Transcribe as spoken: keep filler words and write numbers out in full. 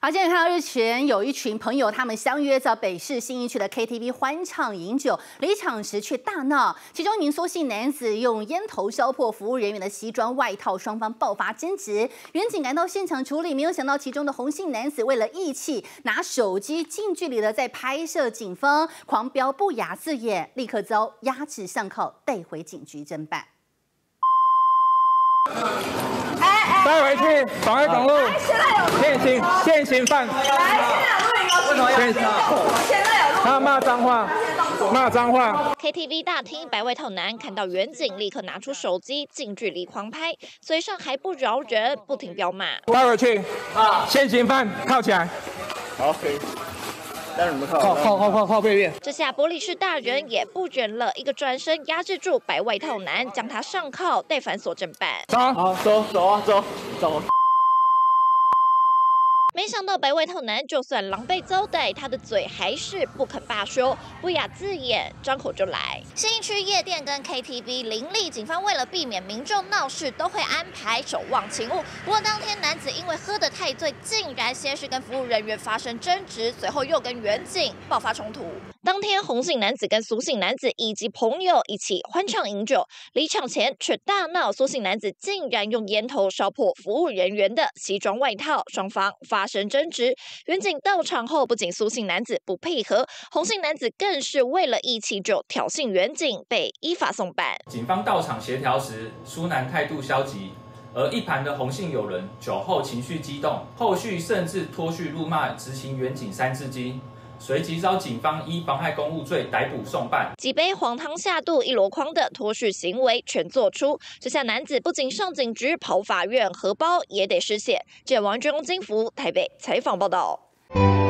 好，今天看到日前有一群朋友，他们相约在北市信义区的 K T V 欢唱饮酒，离场时却大闹。其中一名苏姓男子用烟头烧破服务人员的西装外套，双方爆发争执。员警赶到现场处理，没有想到其中的洪姓男子为了义气，拿手机近距离的在拍摄警方，狂飙不雅字眼，立刻遭押至上铐，带回警局侦办。 带回去，妨碍公路，现行现行犯。 来，现在有录影哦，为什么要？现在有录影。 他骂脏话，骂脏话。 K T V 大厅，白外套男看到员警，立刻拿出手机，近距离狂拍，嘴上还不饶人，不停飙骂。 带回去，啊，现行犯铐起来。 好，可以。 但是你们靠靠靠靠靠靠背面。 这下玻璃市大人也不忍了，一个转身压制住白外套男，将他上铐，带反锁侦办。 走， 好，走走啊，走走。 没想到白外套男就算狼狈遭逮，他的嘴还是不肯罢休，不雅字眼张口就来。信义区夜店跟 K T V 林立，警方为了避免民众闹事，都会安排守望勤务。不过当天男子因为喝得太醉，竟然先是跟服务人员发生争执，随后又跟员警爆发冲突。当天洪姓男子跟苏姓男子以及朋友一起欢唱饮酒，离场前却大闹，苏姓男子竟然用烟头烧破服务人员的西装外套，双方发生争执。员警到场后，不仅苏姓男子不配合，洪姓男子更是为了义气就挑衅员警，被依法送办。 警方到场协调时，苏男态度消极，而一旁的洪姓友人酒后情绪激动，后续甚至脱序辱骂执行员警三字经。 随即遭警方依妨害公务罪逮捕送办。 几杯黄汤下肚，一箩筐的脱序行为全做出，这下男子不仅上警局，跑法院，荷包也得失血。记者王军金福台北采访报道。